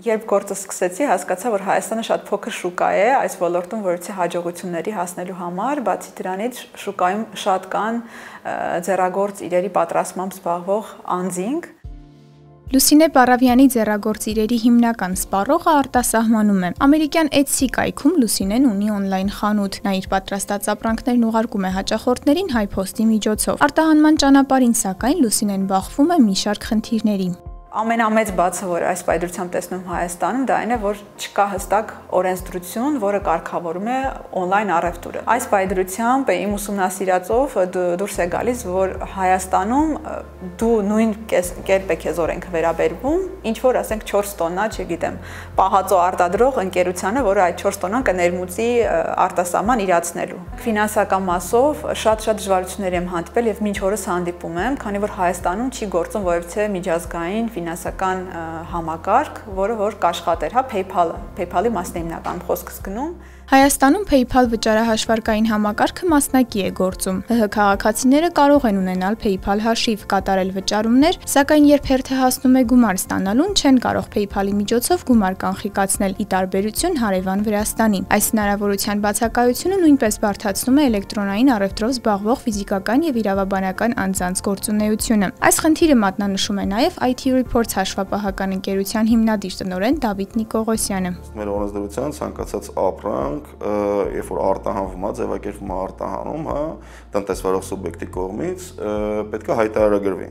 Երբ գործը սկսեցի, հասկացա, որ Հայաստանը շատ փոքր շուկա է այս ոլորտում որոշ հաջողությունների հասնելու համար, բացի դրանից շուկայում շատ կան ձեռագործ իրերի պատրաստմամբ զբաղվող անձինք։ Լուսինե Պարավյանի ձեռագործ իրերի հիմնական սպառողը արտասահմանում է։ Ամերիկյան Etsy կայքում Լուսինեն ունի օնլայն խանութ։ Նա իր պատրաստած ապրանքներն ուղարկում է հաճախորդներին HiPost-ի միջոցով։ Արտահանման ճանապարհին, սակայն, Լուսինեն բախվում է մի շարք խնդիրների։ Ամենամեծ բացը, որ այս պայծրությամբ տեսնում Հայաստանում, դա այն է, որ չկա հստակ օրենսդրություն, որը կարգավորում է օնլայն առևտուրը։ Այս պայծրությամբ իմ ուսումնասիրածով դուրս է գալիս, որ Հայաստանում դու նույն կերպ է քեզ օրենքը վերաբերվում, ինչ որ ասենք 4 տոննա, չգիտեմ, պահածո արտադրող ընկերությանը, որը այդ 4 տոննան կներմուծի արտասահման իրացնելու։ Ֆինանսական մասով շատ դժվարություններ եմ հանդիպել եւ մինչ օրս հանդիպում եմ, քանի որ Հայաստանում չի գործում որևէ միջազգային ֆինանսական համակարգ, որը որ կաշխատեր, հա, PayPal-ի մասն է հիմնականում խոսքս գնում։ Հայաստանում PayPal վճարահաշվարկային համակարգը մասնակի է գործում։ ՀՀ քաղաքացիները կարող են ունենալ PayPal հաշիվ, կատարել վճարումներ, սակայն երբ հերթը հասնում է գումար ստանալուն, չեն կարող PayPal-ի միջոցով գումար կանխիկացնել՝ ի տարբերություն հարևան Վրաստանի։ Այս հնարավորության բացակայությունը նույնպես բարդացնում է էլեկտրոնային առևտրով զբաղվող ֆիզիկական եւ իրավաբանական անձանց գործունեությունը։ Այս խնդիրը մատնանշում է նաեւ IT Reports հաշվապահական ընկերության հիմնադիր տնօրեն Դավիթ Նիկողոսյանը։ Մեր օրենսդրության ցանկացած ապրանք երբ որ արտահանվում է, ձևակերպվում է արտահանում, հա, տնտեսվարող սուբյեկտի կողմից, պետք է հայտարարագրվի։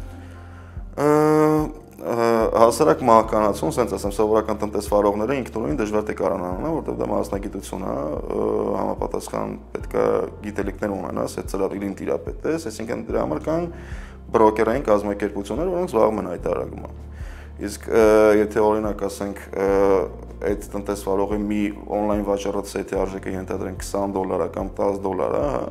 Հասարակ մահկանացուն, ասենց ասեմ, սովորական տնտեսվարողները ինքնուրույն դժվար թե կարողանան, որտեղ դա մասնագիտություն է, համապատասխան պետք է գիտելիքներ ունենաս, այդ ծրագրին տիրապետես, այսինքն դրա համար կան բրոկերային կազմակերպություններ, որոնք զբաղվում են հայտարարագրումով։ Իսկ եթե օրինակ ասենք այդ տնտեսվարողի մի օնլայն վաճառած սեթի արժեքը ենթադրենք $20 կամ $10,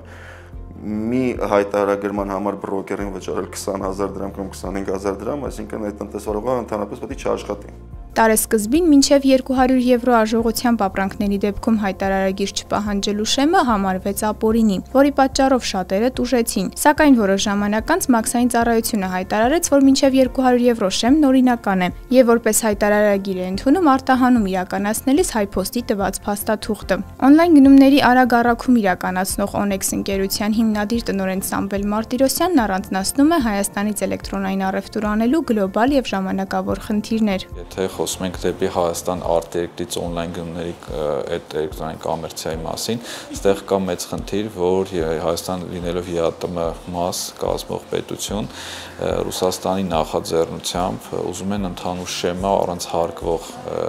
մի հայտարարագրման համար բրոկերին վճարել 20,000 դրամ կամ 25,000 դրամ, այսինքն այդ տնտեսվարողը ընդհանրապես պետք է չաշխատի։ Տարեսկզբին մինչև 200 եվրո արժողությամբ ապրանքների դեպքում հայտարարագիր չպահանջելու շեմը համարվեց ապօրինի, որի պատճառով շատերը տուժեցին, սակայն որոշ ժամանակ անց Մաքսային ծառայությունը հայտարարեց, որ մինչև 200 եվրո շեմն օրինական է, եւ որպես հայտարարագիր է ընդունում արտահանում իրականացնելիս HiPost-ի տված փաստաթուղթը։ Օնլայն գնումների արագ առաքում իրականացնող Onex ընկերության հիմնադիր տնօրեն Սամվել Մարտիրոսյանն առանձնացնում է Հայաստանից էլեկտրոնային առևտուր անելու գլոբալ եւ ժամանակավոր խնդիրներ։ Խոսում ենք դեպի Հայաստան արտերկրից օնլայն գնումների այդ էլեկտրոնային կոմերցիայի մասին, այստեղ կա մեծ խնդիր, որ Հայաստան լինելով ԵԱՏՄ մաս կազմող պետություն, Ռուսաստանի նախաձեռնությամբ ուզում են ընդհանուր շեմա առանց հարկվող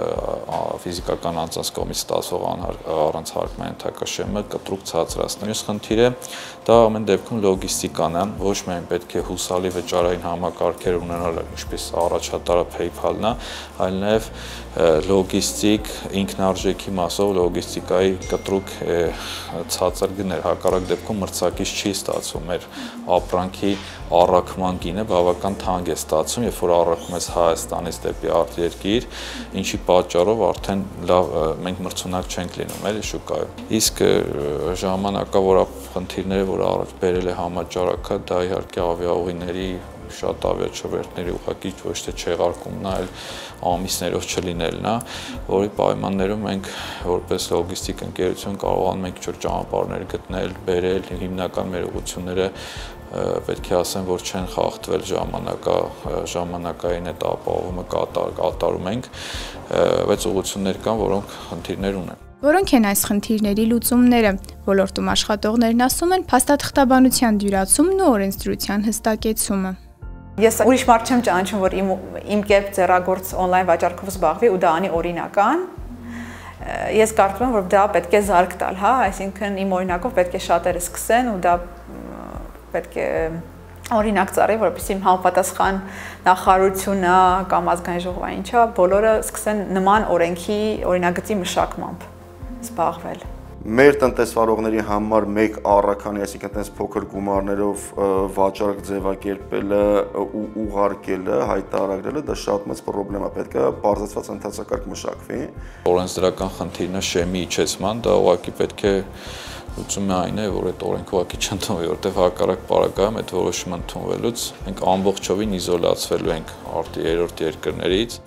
ֆիզիկական անձանց կողմից ստացվող առանց հարկման ենթակա շեմը կտրուկ ցածրացնել։ Մյուս խնդիրը դա ամեն դեպքում լոգիստիկան է, ոչ միայն պետք է հուսալի վճարային համակարգեր ունենալ, ինչպես առաջատարը PayPal-ն է, այլ նաև լոգիստիկ ինքնարժեքի մասով լոգիստիկայի կտրուկ ցածր գներ, հակառակ դեպքում մրցակից չի ստացվում, մեր ապրանքի առաքման գինը բավական թանկ է ստացվում, երբ որ առաքում ես Հայաստանից դեպի արտերկիր, ինչի պատճառով արդեն լավ մենք մրցունակ չենք լինում էլի շուկայում։ Իսկ ժամանակավոր խնդիրները, որ առաջ բերել է համաճարակը, դա իհարկե ավիաուղիների շատ ավիաչվերթների ուղղակի ոչ թե չեղարկումն է, այլ ամիսներով չլինելն է, որի պայմաններում մենք որպես լոգիստիկ ընկերություն կարողանում ենք ինչ-որ ճանապարհներ գտնել, բերել, հիմնական մեր ուղղությունները պետք է ասեմ, որ չեն խախտվել ժամանակային այդ ապահովումը կատարում ենք, բայց ուղղություններ կան, որոնք խնդիրներ ունեն։ Որոնք են այս խնդիրների լուծումները։ Ոլորտում աշխատողներն ասում են փաստաթղթաբանության դյուրացումն ու օրենսդրության հստակեցումը։ Ես ուրիշ մարդ չեմ ճանաչում, որ իմ կերպ ձեռագործ օնլայն վաճառքով զբաղվի ու դա անի օրինական։ Ես կարծում եմ, որ դա պետք է զարգ տալ, հա, այսինքն իմ օրինակով պետք է շատերը սկսեն ու դա պետք է օրինակ ծառայի, որպեսզի համապատասխան նախարարությունը կամ ազգային ժողովը ինչա, բոլորը սկսեն նման օրենքի օրինագծի մշակմամբ զբաղվել։ Մեր տնտեսվարողների համար մեկ առաքանի, այսինքն այդպես փոքր գումարներով վաճառք ձևակերպելը ու ուղարկելը, հայտարարելը դա շատ մեծ խնդրեմ է, պետք է բարձրացված ընթացակարգ մշակվի։ Օրենսդրական խնդիրն է շեմի իջեցման, դա ուղղակի պետք է լուծումը այն է, որ այդ օրենքը ուղղակի չընդունվի, որտեղ հակառակ պարագայում այդ որոշումը ընդունվելուց մենք ամբողջովին իզոլացվելու ենք երրորդ երկրներից։